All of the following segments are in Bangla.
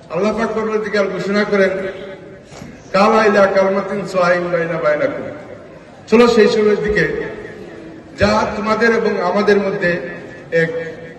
আল্লাহ পাক পরবর্তীকাল ঘোষণা করেন কালা ইলা কালমাতিন সাইন বাইনা বাইনাকুম, চলো সেই সময়ের দিকে যা তোমাদের এবং আমাদের মধ্যে এক,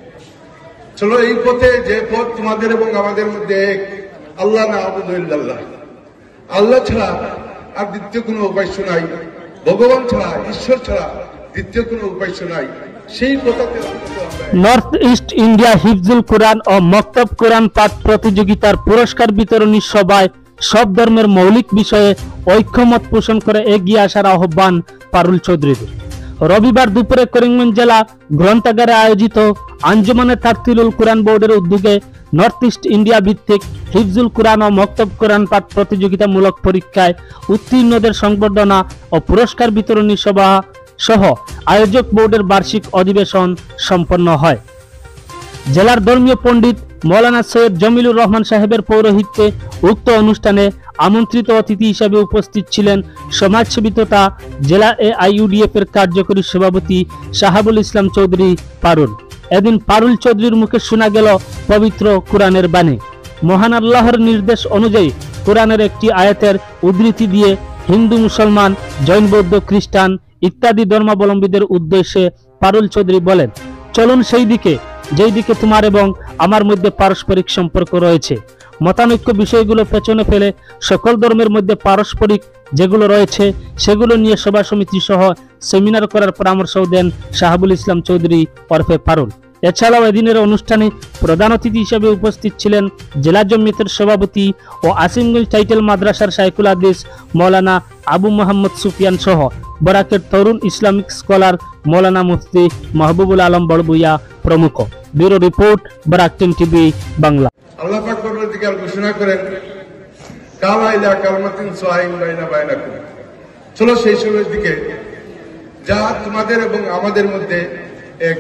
চলো এই পথে যে পথ তোমাদের এবং আমাদের মধ্যে এক, আল্লাহ না আবুদু ইল্লাল্লাহ, আল্লাহ ছাড়া আর দ্বিতীয় কোনো উপাস্য নাই, ভগবান ছাড়া ঈশ্বর ছাড়া দ্বিতীয় কোনো উপাস্য নাই, সেই কথাতে নর্থ ইস্ট ইন্ডিয়া হিফজুল কোরআন ও মক্তব কোরআন পাঠ প্রতিযোগিতার পুরস্কার বিতরণী সভায় সব ধর্মের মৌলিক বিষয়ে ঐক্যমত পোষণ করে এগিয়ে আসার আহ্বান পারুল চৌধুরীর। রবিবার দুপুরে করিমগঞ্জ জেলা গ্রন্থাগারে আয়োজিত আঞ্জুমানে তারতিলুল কোরআন বোর্ডের উদ্যোগে নর্থ ইস্ট ইন্ডিয়া ভিত্তিক হিফজুল কোরআন ও মক্তব কোরআন পাঠ প্রতিযোগিতামূলক পরীক্ষায় উত্তীর্ণদের সংবর্ধনা ও পুরস্কার বিতরণী সভা সহ আয়োজক বোর্ডের বার্ষিক অধিবেশন সম্পন্ন হয়। জেলার ধর্মীয় পণ্ডিত মৌলানা সৈয়দ জমিলুর রহমান সাহেবের পৌরোহিত্যে উক্ত অনুষ্ঠানে আমন্ত্রিত অতিথি হিসেবে উপস্থিত ছিলেন সমাজসেবী তথা জেলা AIUDF এর কার্যকরী সভাপতি শাহাবুল ইসলাম চৌধুরী পারুল। এদিন পারুল চৌধুরীর মুখে শোনা গেল পবিত্র কোরআনের বাণী। মহান আল্লাহর নির্দেশ অনুযায়ী কোরআনের একটি আয়াতের উদ্ধৃতি দিয়ে হিন্দু, মুসলমান, জৈন, বৌদ্ধ, খ্রিস্টান ইত্যাদি ধর্মাবলম্বীদের উদ্দেশ্যে পারুল চৌধুরী বলেন, চলুন সেই দিকে যেই দিকে তোমার এবং আমার মধ্যে পারস্পরিক সম্পর্ক রয়েছে। মতানৈক্য বিষয়গুলো পেছনে ফেলে সকল ধর্মের মধ্যে পারস্পরিক যেগুলো রয়েছে সেগুলো নিয়ে সভা সমিতি সহ সেমিনার করার পরামর্শও দেন শাহাবুল ইসলাম চৌধুরী ওরফে পারুল। এছাড়াও এদিনের অনুষ্ঠানে প্রধান অতিথি হিসেবে উপস্থিত ছিলেন জেলা জমিয়তের সভাপতি ও আসিমগঞ্জ টাইটেল মাদ্রাসার শাইখুল হাদিস মৌলানা আবু মোহাম্মদ সুফিয়ান সহ বরাকের তরুণ ইসলামিক স্কলার মৌলানা মুফতি মাহবুবুল আলম বড়বুইয়া প্রমুখ। Bureau report, Barak 10 TV Bangla. Allah পাক পরবর্তীকাল ঘোষণা করেন কালা ইলা কালমাতিন সাইন বাইনা বাইনাকুম, চলো সেই সময়ের দিকে যা তোমাদের এবং আমাদের মধ্যে এক,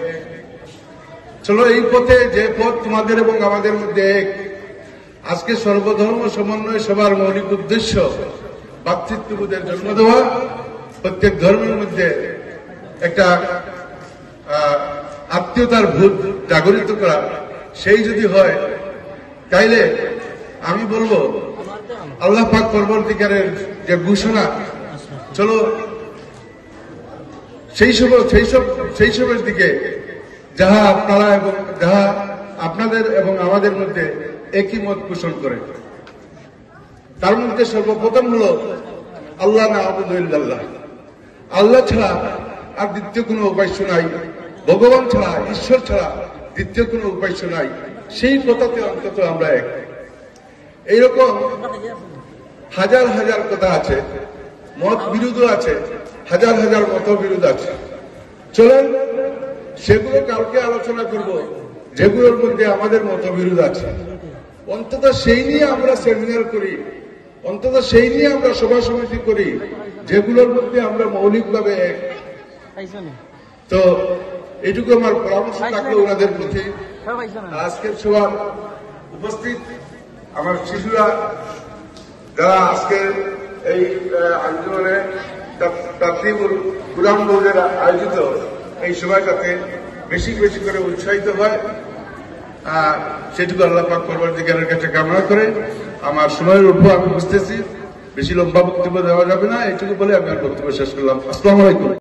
চলো এই পথে যে পথ তোমাদের এবং আমাদের মধ্যে এক। আজকে সর্বধর্ম সমন্বয় সভার মৌলিক উদ্দেশ্য ভ্রাতৃত্ববোধের জন্ম দেওয়া, প্রত্যেক ধর্মের মধ্যে একটা আত্মীয়তার বোধ জাগরিত করা। সেই যদি হয় তাইলে আমি বলবো আল্লাহ পাক পরবর্তীকারের যে ঘোষণা, চলো সেই সবের দিকে যাহা আপনারা এবং যাহা আপনাদের এবং আমাদের মধ্যে একই মত পোষণ করে। তার মধ্যে সর্বপ্রথম হলো আল্লাহ না আবুদু ইল্লাল্লাহ, আল্লাহ ছাড়া আর দ্বিতীয় কোনো উপাস্য নাই, ভগবান ছাড়া ঈশ্বর ছাড়া দ্বিতীয় কোনো উপাস্য নাই, সেই কথাতে অন্তত আমরা এক। এইরকম হাজার হাজার কথা আছে, মত বিরোধ আছে, হাজার হাজার মত বিরোধ আছে। চলেন সেগুলো কালকে আলোচনা করব, যেগুলোর মধ্যে আমাদের মতবিরোধ আছে। অন্তত সেই নিয়ে আমরা সেমিনার করি, অন্তত সেই নিয়ে আমরা সভা সমিতি করি, যেগুলোর মধ্যে আমরা মৌলিকভাবে এক। তো এইটুকু আমার পরামর্শ থাকলো ওনাদের প্রতি। আজকের সভার উপস্থিত আমার শিশুরা যারা আজকের এই আন্দোলনে তারতিলুল কোরআন বোর্ডের আয়োজিত এই সভাটাতে বেশি বেশি করে উৎসাহিত হয়, সেটুকু আল্লাহ পাক পরবর্তীকালের কাছে কামনা করে আমার সময়ের উপর আমি বুঝতেছি বেশি লম্বা বক্তব্য দেওয়া যাবে না, এইটুকু বলে আমি বক্তব্য শেষ করলাম। আসসালামু আলাইকুম।